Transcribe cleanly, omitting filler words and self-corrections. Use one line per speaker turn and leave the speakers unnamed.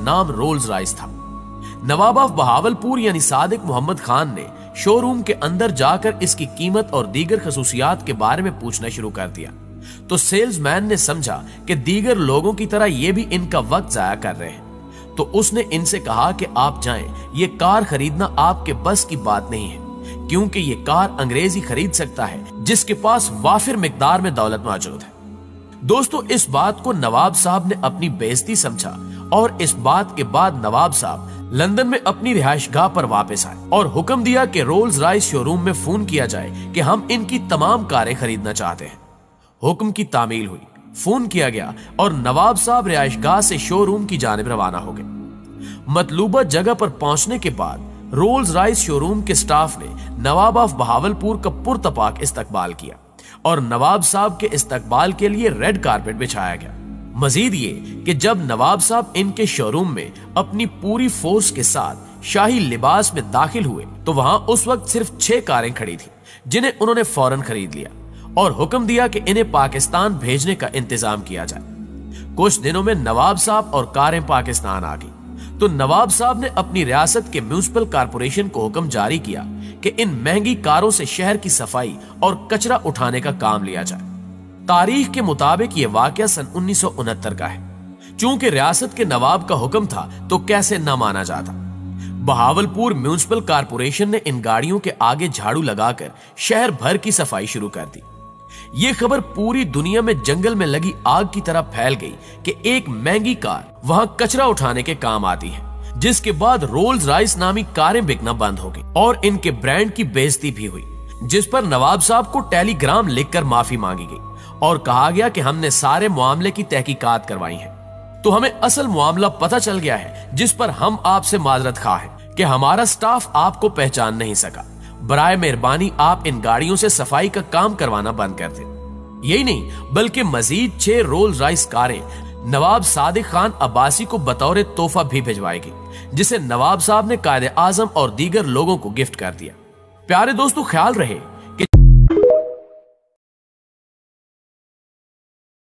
नाम Rolls Royce था। नवाब of Bahawalpur यानी सादिक मोहम्मद खान ने शोरूम के अंदर जाकर इसकी कीमत और दीगर खसूसियात के बारे में पूछना शुरू कर दिया, तो सेल्समैन ने समझा कि दीगर लोगों की तरह ये भी इनका वक्त जाया कर रहे हैं, तो उसने इनसे कहा कि आप जाएं, ये कार खरीदना आपके बस की बात नहीं है, क्योंकि ये कार अंग्रेज ही खरीद सकता है जिसके पास वाफिर मिकदार में दौलत मौजूद है। दोस्तों, इस बात को नवाब साहब ने अपनी बेइज्जती समझा और इस बात के बाद नवाब साहब लंदन में अपनी रिहाइशगाह पर वापस आए और हुक्म दिया कि रोल्स रॉयस शोरूम में फोन किया जाए कि हम इनकी तमाम कारें खरीदना चाहते हैं। हुक्म की तामील हुई, फोन किया गया और नवाब साहब रिहाइशगाह से शोरूम की जानिब रवाना हो गए। मतलूबा जगह पर पहुंचने के बाद रोल्स रॉयस शोरूम के स्टाफ ने नवाब ऑफ बहावलपुर का पुरतपाक इस्तकबाल किया और नवाब साहब के इस्तकबाल के लिए रेड कारपेट बिछाया गया। मजीद ये कि जब नवाब साहब इनके शोरूम में अपनी पूरी फोर्स के साथ शाही लिबास में दाखिल हुए तो वहां उस वक्त सिर्फ 6 कारें खड़ी थी, जिन्हें उन्होंने फौरन खरीद लिया और हुक्म दिया कि इन्हें पाकिस्तान भेजने का इंतजाम किया जाए। कुछ दिनों में नवाब साहब और कारें पाकिस्तान आ गई, तो नवाब साहब ने अपनी रियासत के म्युनिसिपल कारपोरेशन को हुक्म जारी किया कि इन महंगी कारों से शहर की सफाई और कचरा उठाने का काम लिया जाए। तारीख के मुताबिक यह वाकया सन 1969 का है। चूंकि रियासत के नवाब का हुक्म था तो कैसे न माना जाता। बहावलपुर म्युनिसिपल कारपोरेशन ने इन गाड़ियों के आगे झाड़ू लगाकर शहर भर की सफाई शुरू कर दी। यह खबर पूरी दुनिया में जंगल में लगी आग की तरह फैल गई कि एक महंगी कार वहां कचरा उठाने के काम आती है, जिसके बाद रोल्स रॉयस नामी कारें बिकना बंद हो गई और इनके ब्रांड की बेइज्जती भी हुई, जिस पर नवाब साहब को टेलीग्राम लिखकर माफी मांगी गई और कहा गया कि हमने सारे मामले की तहकीकात करवाई है, तो हमें असल मामला पता चल गया है, जिस पर हम आपसे माजरत खा है कि हमारा स्टाफ आपको पहचान नहीं सका। बराए मेहरबानी आप इन गाड़ियों से सफाई का काम करवाना बंद कर दें। यही नहीं बल्कि मजीद 6 रोल्स रॉयस कारें नवाब सादिक खान अब्बासी को बतौर तोहफा भी भिजवाएगी, जिसे नवाब साहब ने कायदे आजम और दीगर लोगों को गिफ्ट कर दिया। प्यारे दोस्तों, ख्याल रहे